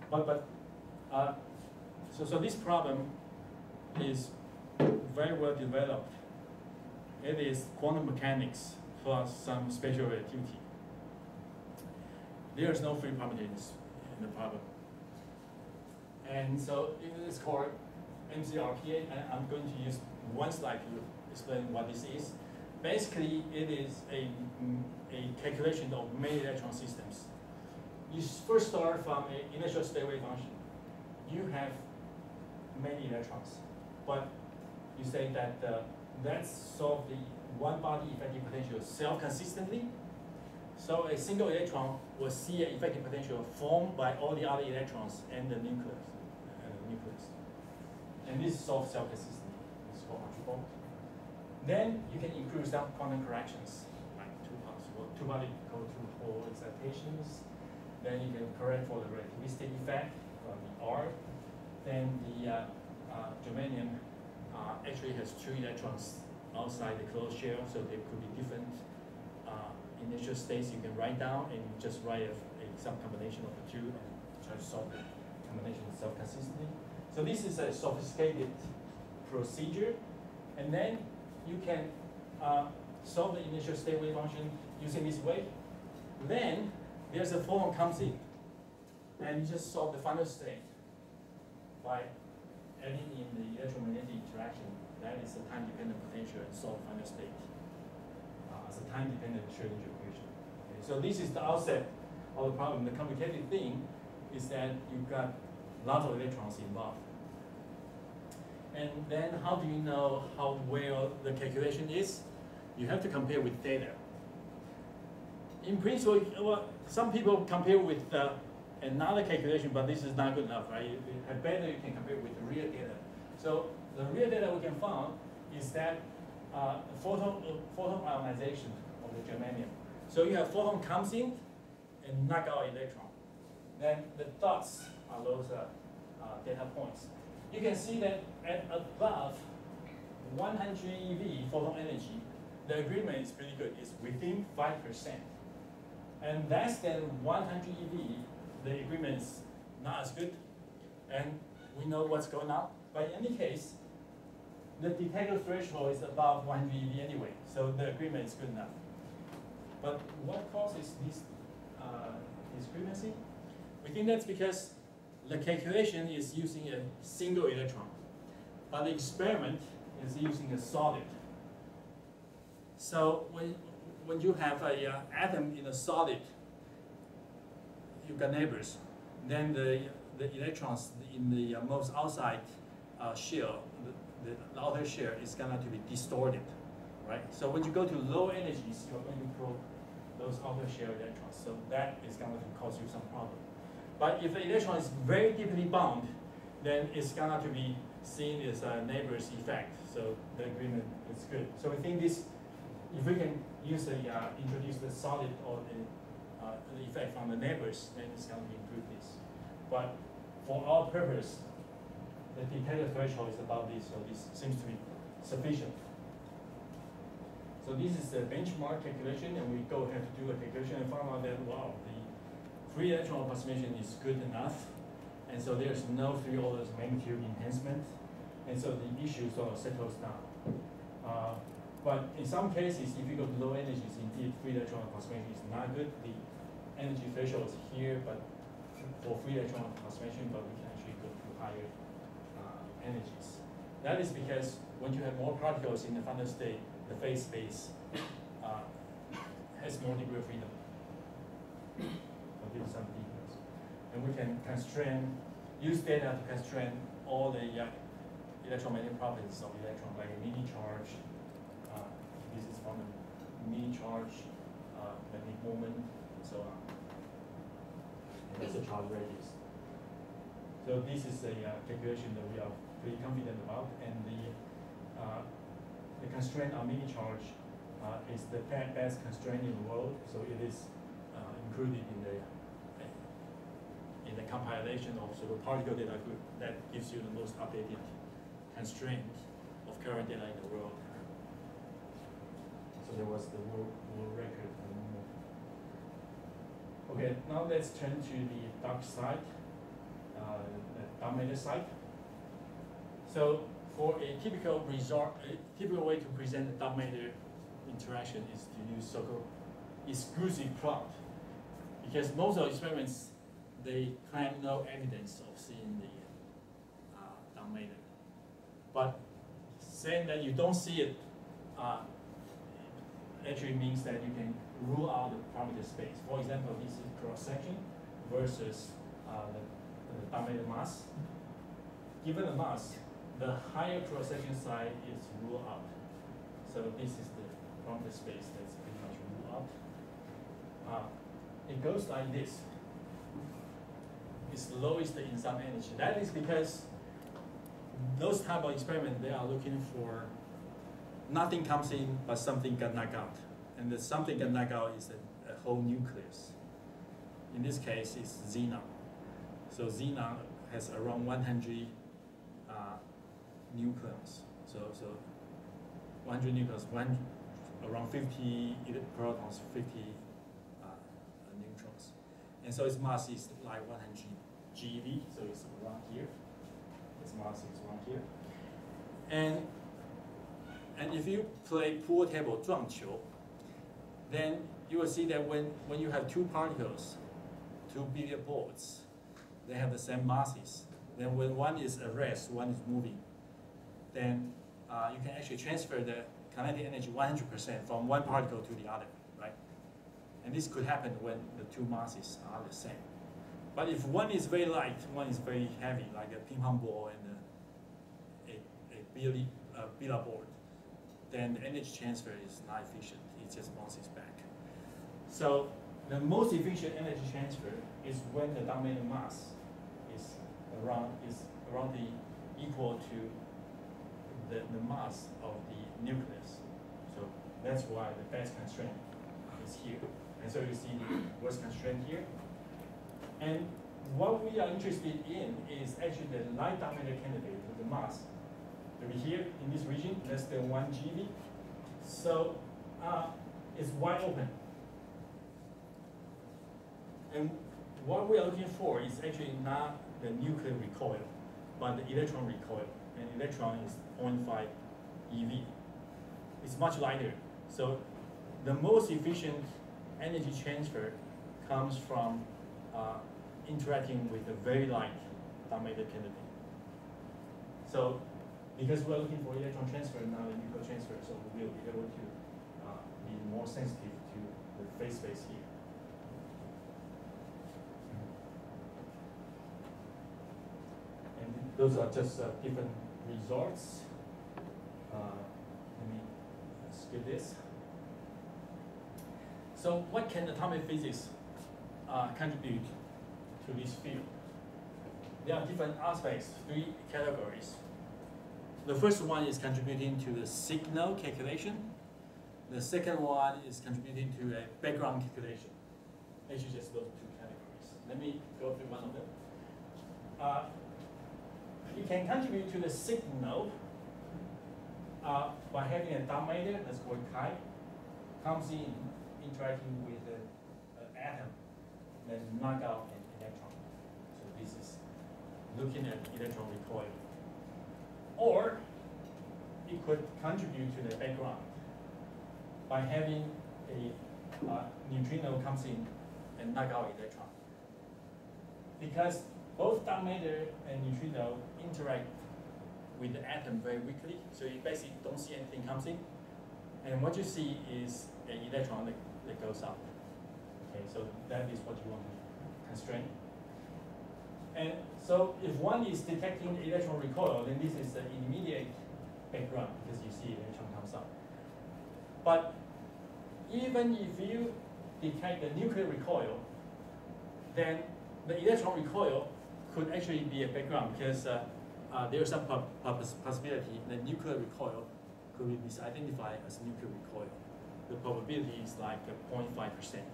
So this problem is very well developed. It is quantum mechanics plus some spatial relativity. There is no free probabilities in the problem. And so it is called MCRPA, and I'm going to use one slide to explain what this is. Basically, it is a calculation of many electron systems. You first start from an initial state wave function. You have many electrons, but you say that let's solve the one-body effective potential self-consistently. So a single electron will see an effective potential formed by all the other electrons and the nucleus. And this is solved self-consistently. It's called Archibald. Then you can include some quantum corrections, like two-body two-pole excitations. Then you can correct for the relativistic effect from the R. Then the germanium actually has 2 electrons outside the closed shell, so there could be different initial states you can write down, and just write some combination of the 2 and try to solve the combination self-consistently. So this is a sophisticated procedure, and then you can solve the initial state wave function using this way. Then there's a photon comes in, and you just solve the final state by adding in the electromagnetic interaction. That is a time-dependent potential, and solve final state as a time-dependent Schrödinger equation. Okay, so this is the outset of the problem. The complicated thing is that you've got lots of electrons involved. And then how do you know how well the calculation is? You have to compare with data. In principle, well, some people compare with another calculation, but this is not good enough, right? Better you can compare with the real data. So the real data we can find is that photon ionization of the germanium. So you have photon comes in and knock out electron. Then the dots are those data points. You can see that at above 100 eV photon energy, the agreement is pretty good. It's within 5%. And less than 100 eV, the agreement is not as good. And we know what's going on. But in any case, the detector threshold is above 100 eV anyway, so the agreement is good enough. But what causes this discrepancy? We think that's because the calculation is using a single electron, but the experiment is using a solid. So when you have an atom in a solid, you've got neighbors. Then the electrons in the most outside shell, the outer shell is going to be distorted, right? So when you go to low energies, you're going to probe those outer shell electrons. So that is going to cause you some problem. But if the electron is very deeply bound, then it's going to be seen as a neighbor's effect. So the agreement is good. So we think this, if we can use introduce the solid or the effect from the neighbors, then it's going to improve this. But for our purpose, the detector threshold is about this, so this seems to be sufficient. So this is the benchmark calculation, and we go ahead to do a calculation and found out that, wow, the free electron approximation is good enough, and so there's no 3 orders magnitude enhancement, and so the issue sort of settles down. But in some cases, if you go to low energies, indeed, free electron approximation is not good. The energy threshold is here, but for free electron approximation, but we can actually go to higher energies. That is because when you have more particles in the final state, the phase space has more degree of freedom. I'll give you some details. And we can use data to constrain all the electromagnetic properties of electron, like a mini charge. This is from a mini charge, magnetic moment, and so on. And that's a charge radius. So this is a calculation that we are pretty confident about, and the constraint on mini charge is the best constraint in the world. So it is included in the compilation of sort of particle data group that gives you the most updated constraint of current data in the world. So there was the world record. Okay, now let's turn to the dark side. the dark matter side. So for a typical way to present the dark matter interaction is to use so-called exclusive plot, because most of the experiments they claim no evidence of seeing the dark matter. But saying that you don't see it actually means that you can rule out the parameter space. For example, this is cross-section versus the dark matter mass. Given the mass, the higher cross-section side is ruled out. So this is the parameter space that's pretty much ruled out. It goes like this. Its lowest in some energy. That is because those type of experiments, they are looking for nothing comes in, but something got knocked out. And the something got knocked out is a whole nucleus. In this case, it's xenon. So xenon has around 100 nucleons. So 100 nucleons, around 50 protons, 50 neutrons. And so its mass is like 100 GeV, so it's around here. Its mass is around here. And if you play pool table 撞球, then you will see that when you have two particles, two billiard balls, they have the same masses. Then when one is at rest, one is moving, then you can actually transfer the kinetic energy 100% from one particle to the other, right? And this could happen when the two masses are the same. But if one is very light, one is very heavy, like a ping pong ball and a billiard board, then the energy transfer is not efficient. It just bounces back. So the most efficient energy transfer is when the dark matter mass is around the equal to the mass of the nucleus. So that's why the best constraint is here. And so you see the worst constraint here. And what we are interested in is actually the light dark matter candidate with the mass to be here in this region, less than 1 GeV. So it's wide open. And what we are looking for is actually not the nuclear recoil, but the electron recoil. And electron is 0.5 eV. It's much lighter. So the most efficient energy transfer comes from interacting with a very light dark matter candidate. So because we're looking for electron transfer, not a nuclear transfer, so we will be able to be more sensitive to the phase space here. And those are just different results. Let me skip this. So what can atomic physics contribute to this field? There are different aspects, 3 categories. The first one is contributing to the signal calculation. The second one is contributing to a background calculation. Actually, just those 2 categories. Let me go through one of them. You can contribute to the signal by having a dark matter, that's called chi, comes in interacting with an atom, then knock out an electron. So this is looking at electron recoil. Or it could contribute to the background by having a neutrino comes in and knock out electron. Because both dark matter and neutrino interact with the atom very weakly, so you basically don't see anything comes in. And what you see is an electron that goes out. Okay, so that is what you want to constrain. And so if one is detecting electron recoil, then this is the immediate background because you see electron comes out. But even if you detect the nuclear recoil, then the electron recoil could actually be a background because there's some possibility that nuclear recoil could be misidentified as nuclear recoil. The probability is like 0.5%.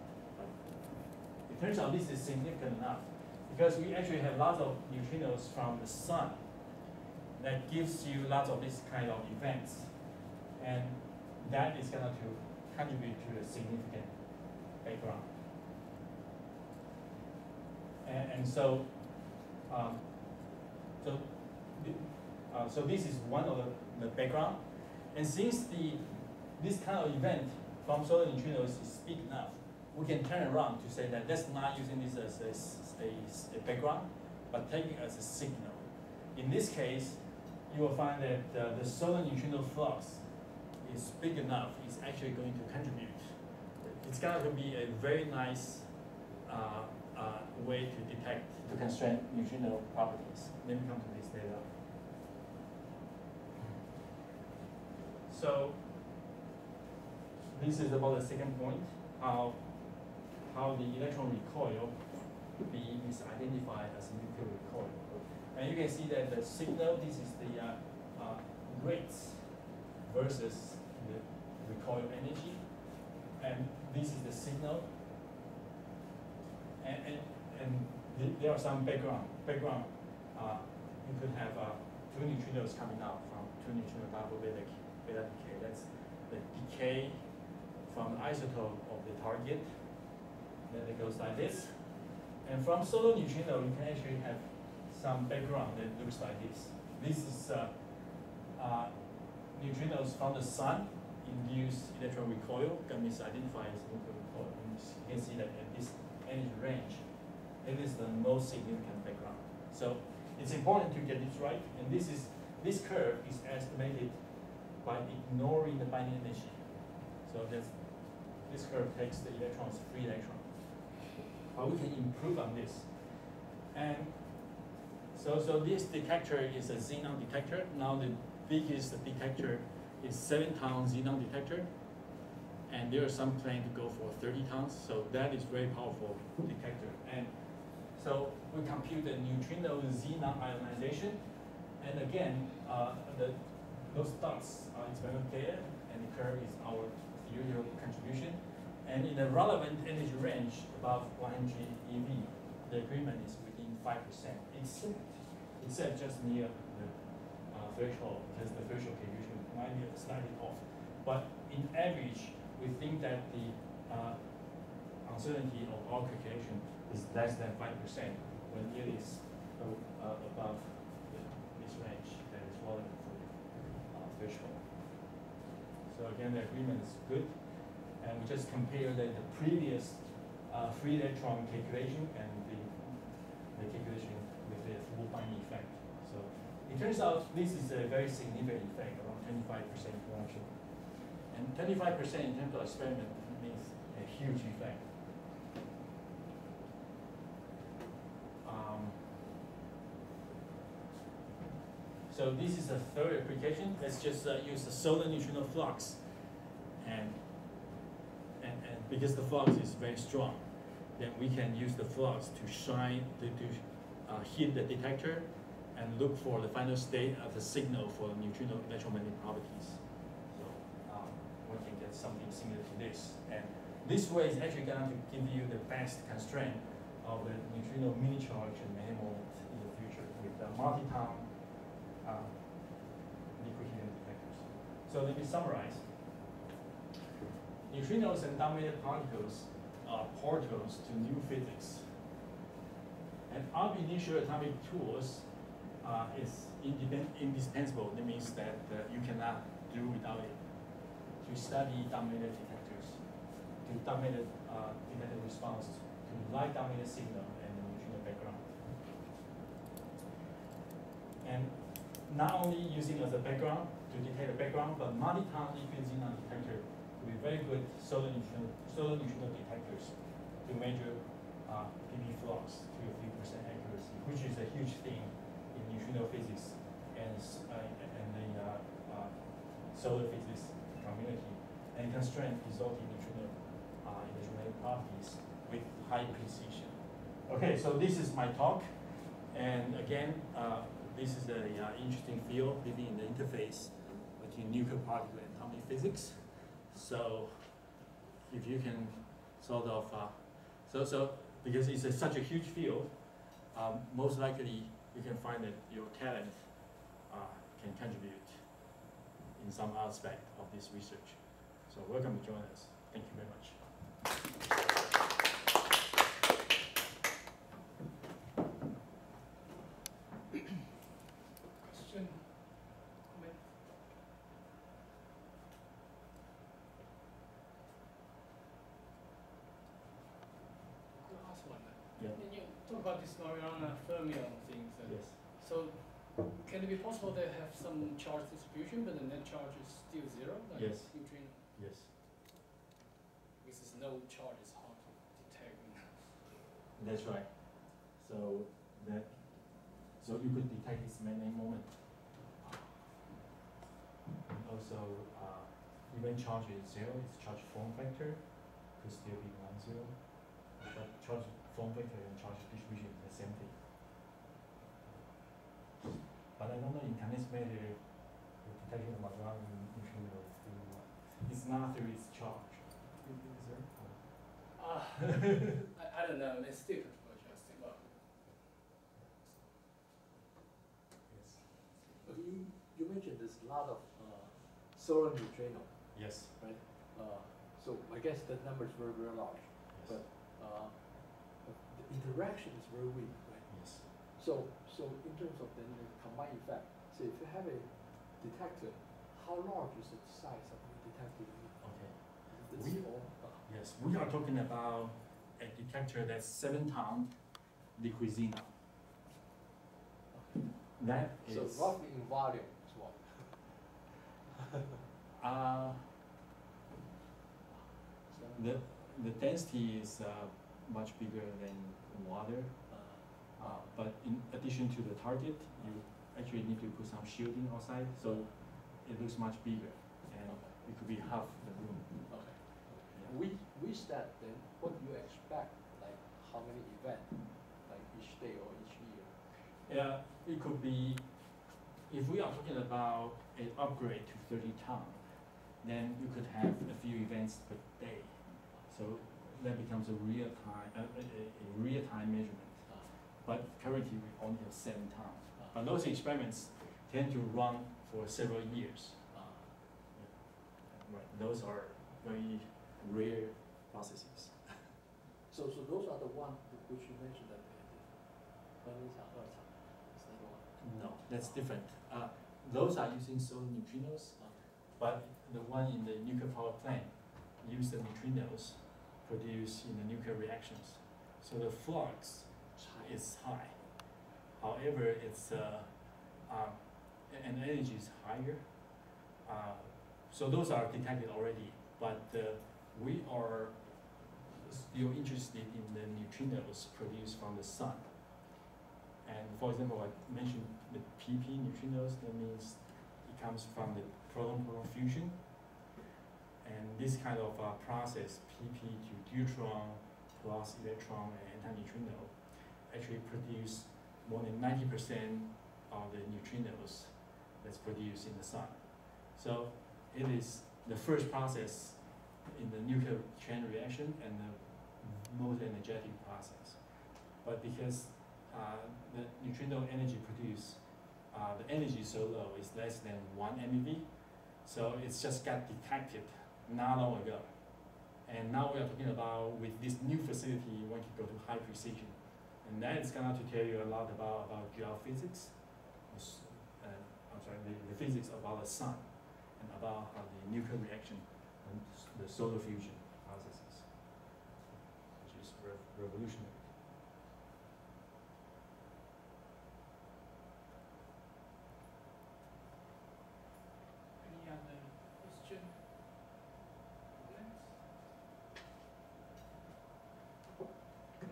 It turns out this is significant enough because we actually have lots of neutrinos from the sun that gives you lots of this kind of events, and that is going to contribute to a significant background. And so so, so this is one of the background, and since this kind of event from solar neutrinos is big enough, we can turn around to say that let's not using this as a background, but take it as a signal. In this case, you will find that the solar neutrino flux is big enough, it's actually going to contribute. It's going to be a very nice way to detect, to constrain neutrino properties. Let me come to this data. So this is about the second point, how the electron recoil be misidentified as nuclear recoil. And you can see that the signal, this is the rates versus the recoil energy. And this is the signal. And there are some background. You could have two neutrinos coming out from two neutrino double beta decay. That's the decay from the isotope of the target. Then it goes like this. And from solar neutrino, you can actually have some background that looks like this. This is neutrinos from the sun induced electron recoil, got misidentified as nuclear recoil. And you can see that at this energy range, it is the most significant background. So it's important to get this right. And this curve is estimated by ignoring the binding energy. So this curve takes the electrons, free electron. But we can improve on this. And so this detector is a xenon detector. Now the biggest detector is 7-ton xenon detector. And there are some plan to go for 30 tons. So that is very powerful detector. And so we compute the neutrino xenon ionization. And again, those dots are experimental data, and the curve is our theoretical contribution. And in the relevant energy range above 100 eV, the agreement is within 5%, except just near the threshold, because the threshold contribution might be slightly off. But in average, we think that the uncertainty of our calculation is less than 5% when it is above this range that is relevant for the threshold. So again, the agreement is good. And we just compare the previous free electron calculation and the calculation with the full binding effect. So it turns out this is a very significant effect, around 25% interaction. And 25% in terms of experiment means a huge effect. So this is a third application. Let's just use the solar neutrino flux. And because the flux is very strong, then we can use the flux to shine, to hit the detector and look for the final state of the signal for the neutrino electromagnetic properties. So one can get something similar to this. And this way is actually going to give you the best constraint of the neutrino mini charge and magnetic moment in the future with the multi-ton liquid helium detectors. So let me summarize. Neutrinos and dominated particles are portals to new physics. And our initial atomic tools is indispensable. That means that you cannot do without it. To study dominated detectors, to dominated detector response to light dominated signal and the neutrino background. And not only using as a background to detect the background, but multi-ton liquid xenon detector will be very good solar neutrino detectors to measure PV flux to a few % accuracy, which is a huge thing in neutrino physics and the solar physics community, and constraint resulting neutrino electromagnetic properties with high precision. Okay, so this is my talk, and again, this is an interesting field living in the interface between nuclear particle and atomic physics. So if you can sort of, because it's such a huge field, most likely you can find that your talent can contribute in some aspect of this research. So welcome to join us. Thank you very much. is Mariana fermion things. Yes. So can it be possible they have some charge distribution, but the net charge is still zero? Like Yes. neutrino? Yes. Because there's no charge, it's hard to detect. That's right. So you could detect its magnetic moment. And also, even charge is zero, its charge form factor could still be non-zero. But charge form factor and charge distribution is the same thing. But I don't know in condensed matter, the detection of Majorana neutrino through what? It's not through its charge. Is there? I don't know, it's still controversial. Well, Yes. You mentioned there's a lot of solar neutrino, Yes. right? So I guess that number is very, very large, Yes. but the interaction is very weak, right? Yes. So in terms of then the combined effect, so if you have a detector, how large is the size of the detector? Okay. Is We- it small? Yes, we are talking about a detector that's 7-ton liquidina. That So is roughly in volume is what? uh, So, the density is much bigger than water. But in addition to the target, you actually need to put some shielding outside, so it looks much bigger, and it could be half the room. okay. Yeah. With that, then what do you expect? Like how many events, like each day or each year? Yeah, it could be, if we are talking about an upgrade to 30-ton, then you could have a few events per day. So that becomes a real-time measurement. But currently we only have 7 tons. But those experiments tend to run for several years. Right. Those are very rare processes. So those are the ones which you mentioned that is that the one? No, that's different. Those are using solar neutrinos, but the one in the nuclear power plant use the neutrinos produced in the nuclear reactions. So the flux is high. However, it's and energy is higher. So those are detected already, but we are still interested in the neutrinos produced from the sun. And for example, I mentioned the PP neutrinos. That means it comes from the proton-proton fusion. And this kind of process, PP to deuteron plus electron and antineutrino, actually produce more than 90% of the neutrinos that's produced in the sun. So it is the first process in the nuclear chain reaction and the most energetic process. But because the neutrino energy produced, the energy is so low, it's less than 1 MeV, so it's just got detected not long ago. And now we are talking about, with this new facility, one can go to high precision. And that is going to tell you a lot about geophysics, the physics about the sun, and about how the nuclear reaction and the solar fusion processes, which is revolutionary. Any other question? Comments?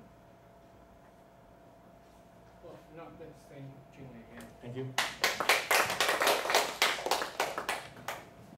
Well, if not, let's thank Jing again. Thank you.